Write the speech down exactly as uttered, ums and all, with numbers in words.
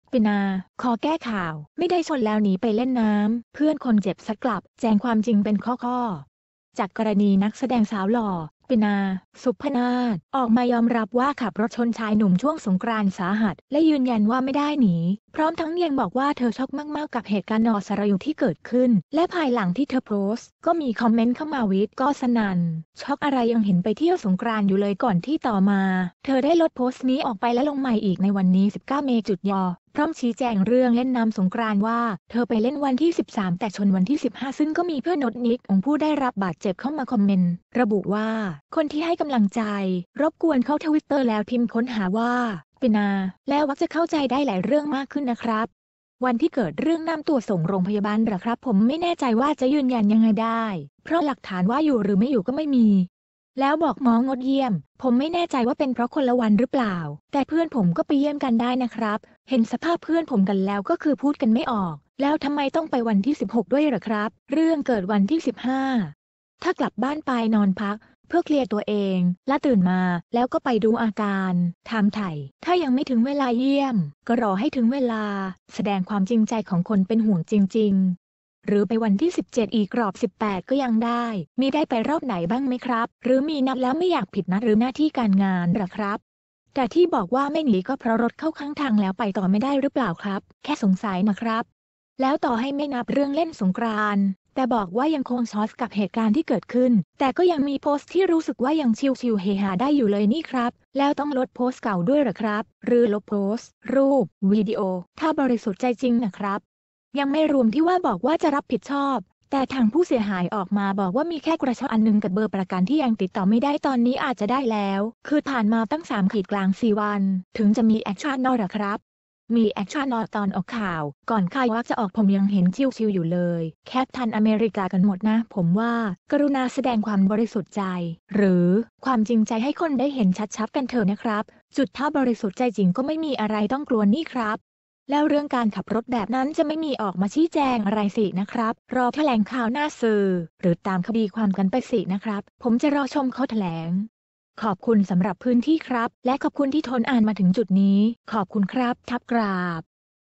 ปินาขอแก้ข่าวไม่ได้ชนแล้วหนีไปเล่นน้ำเพื่อนคนเจ็บซัดกลับแจงความจริงเป็นข้อๆจากกรณีนักแสดงสาวหล่อปินาสุพนาถออกมายอมรับว่าขับรถชนชายหนุ่มช่วงสงกรานต์สาหัสและยืนยันว่าไม่ได้หนีพร้อมทั้งยังบอกว่าเธอช็อกมากๆกับเหตุการณ์นอสรยุที่เกิดขึ้นและภายหลังที่เธอโพสต์ก็มีคอมเมนต์เข้ามาวิดก็สนั่นช็อกอะไรยังเห็นไปเที่ยวสงกรานต์อยู่เลยก่อนที่ต่อมาเธอได้ลดโพสต์นี้ออกไปและลงใหม่อีกในวันนี้สิบเก้าเมษายนพร้อมชี้แจงเรื่องเล่นน้ำสงกรานต์ว่าเธอไปเล่นวันที่สิบสามแต่ชนวันที่สิบห้าซึ่งก็มีเพื่อนนดนิกของผู้ได้รับบาดเจ็บเข้ามาคอมเมนต์ระบุว่าคนที่ให้กำลังใจรบกวนเข้าทวิตเตอร์แล้วพิมพ์ค้นหาว่าปินาแล้ววักจะเข้าใจได้หลายเรื่องมากขึ้นนะครับวันที่เกิดเรื่องนำตัวส่งโรงพยาบาลหรอครับผมไม่แน่ใจว่าจะยืนยันยังไงได้เพราะหลักฐานว่าอยู่หรือไม่อยู่ก็ไม่มีแล้วบอกหมองดเยี่ยมผมไม่แน่ใจว่าเป็นเพราะคนละวันหรือเปล่าแต่เพื่อนผมก็ไปเยี่ยมกันได้นะครับเห็นสภาพเพื่อนผมกันแล้วก็คือพูดกันไม่ออกแล้วทำไมต้องไปวันที่สิบหกด้วยหรอครับเรื่องเกิดวันที่สิบห้าถ้ากลับบ้านไปนอนพักเพื่อเคลียร์ตัวเองและตื่นมาแล้วก็ไปดูอาการถามไถ่ถ้ายังไม่ถึงเวลาเยี่ยมก็รอให้ถึงเวลาแสดงความจริงใจของคนเป็นห่วงจริงๆหรือไปวันที่สิบเจ็ดอีกรอบสิบแปดก็ยังได้มีได้ไปรอบไหนบ้างไหมครับหรือมีนัดแล้วไม่อยากผิดนัดหรือหน้าที่การงานหรอครับแต่ที่บอกว่าไม่หนีก็เพราะรถเข้าข้างทางแล้วไปต่อไม่ได้หรือเปล่าครับแค่สงสัยนะครับแล้วต่อให้ไม่นับเรื่องเล่นสงกรานต์แต่บอกว่ายังคงช็อกกับเหตุการณ์ที่เกิดขึ้นแต่ก็ยังมีโพสต์ที่รู้สึกว่ายังชิลๆเฮฮาได้อยู่เลยนี่ครับแล้วต้องลดโพสต์เก่าด้วยหรอครับหรือลบโพสต์รูปวิดีโอถ้าบริสุทธิ์ใจจริงนะครับยังไม่รวมที่ว่าบอกว่าจะรับผิดชอบแต่ทางผู้เสียหายออกมาบอกว่ามีแค่กระเช้าอันนึงกับเบอร์ประกันที่ยังติดต่อไม่ได้ตอนนี้อาจจะได้แล้วคือผ่านมาตั้งสามขีดกลางสี่วันถึงจะมีแอคชั่นนอหรอครับมีแอคชั่นนอตอนออกข่าวก่อนข่าวว่าจะออกผมยังเห็นชิวๆอยู่เลยแคปทันอเมริกากันหมดนะผมว่ากรุณาแสดงความบริสุทธิ์ใจหรือความจริงใจให้คนได้เห็นชัดๆกันเถอะนะครับจุดถ้าบริสุทธิ์ใจจริงก็ไม่มีอะไรต้องกลัวนี่ครับแล้วเรื่องการขับรถแบบนั้นจะไม่มีออกมาชี้แจงอะไรสินะครับรอแถลงข่าวหน้าสื่อหรือตามคดีความกันไปสินะครับผมจะรอชมเขาแถลงขอบคุณสำหรับพื้นที่ครับและขอบคุณที่ทนอ่านมาถึงจุดนี้ขอบคุณครับทับกราบ